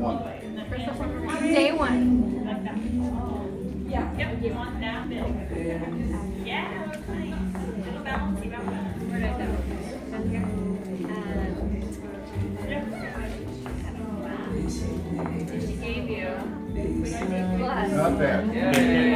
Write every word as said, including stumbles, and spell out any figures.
one. Day one. Yeah. Yep, you want that big. Yeah, that's nice. It'll balance you out. Where did I go? Down here. Um, she gave you. Not bad. Yeah, yeah, yeah.